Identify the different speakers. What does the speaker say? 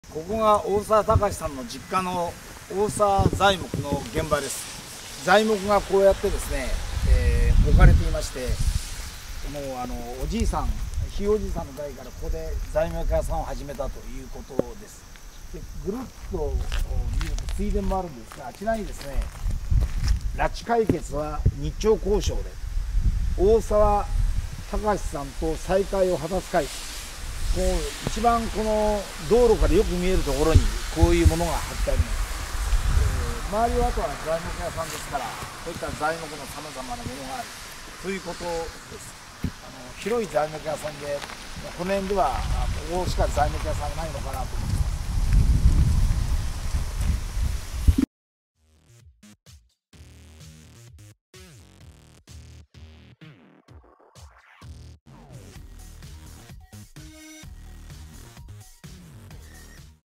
Speaker 1: ここが大沢隆さんの実家の大沢材木の現場です。材木がこうやってですね、置かれていまして、もうおじいさん、ひいおじいさんの代からここで材木屋さんを始めたということです。でぐるっと見ると水田もあるんですが、あちらにですね、拉致解決は日朝交渉で大沢隆さんと再会を果たす会、こう一番この道路からよく見えるところにこういうものが貼ってあります。周りはあとは材木屋さんですから、こういった材木のさまざまなものがあるということです。広い材木屋さんで、この辺ではここしか材木屋さんがないのかなと思って